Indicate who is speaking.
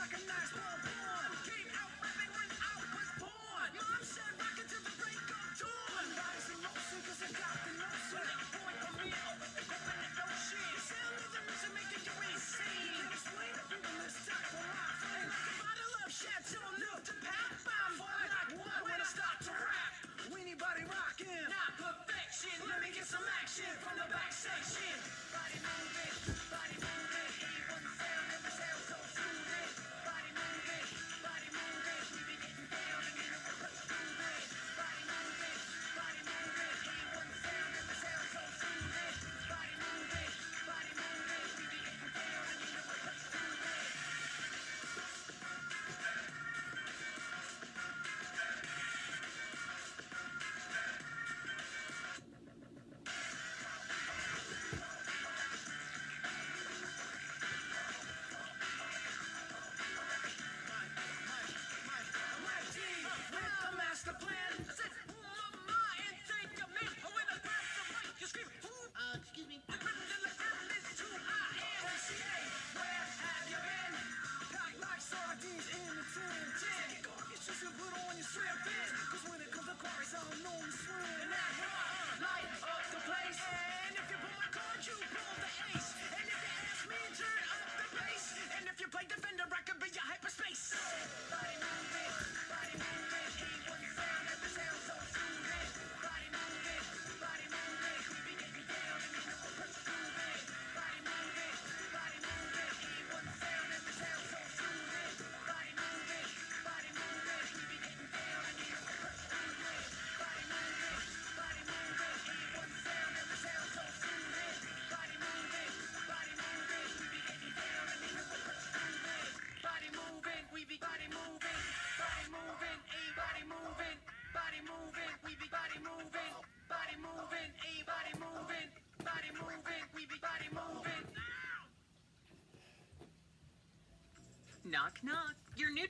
Speaker 1: like a nice born. Came out rapping when I was born. Mom said rock it till the break of dawn. Body's in motion 'cause I got the notion. Point for me, open the ocean. The sound of the music making you insane. Can't explain it, people, let's talk for my friend. Like a bottle of Chateau Neuf to pop. I'm like one when I start to rap. Anybody rocking? Not perfection. Let me get some action from the back section. Body moving, body moving. A1 sound and the sound so soothing. Body moving, body moving. We be getting down and you know we're moving. Body moving, body moving. A1 sound and the sound so soothing. Body moving, body moving. We be getting down and you know we're moving. Master plan. I said, mama, and take a man. When I grab the mic, you scream,
Speaker 2: Excuse me.
Speaker 1: the rhythm of the sound is too high. MCA, where have you been? Packed like sardines in a tin. Get garbage just to put on your shrimp fin. 'Cause when it comes to quarries, I don't know you swim. And that light up the place. And if you pull my card, you pull the ace. And if you ask me, turn up the bass. And if you play defender, I could be your hyperspace. Body moving, body moving. A1 sound and the sound so soothing. Body moving, body moving. We be getting down and you know we're moving. Body moving, body moving. A1 sound and the sound so soothing. Body moving, body moving. We be getting down and you know we're moving. Body moving, body moving. A1 sound and the sound so soothing. Body moving, body moving. We be getting down and you know we're moving. Body moving, we be body moving. Body moving, a body moving. Body moving, we be body moving. Body moving, a body moving. Body moving, we be body moving.
Speaker 3: Knock, knock. Your new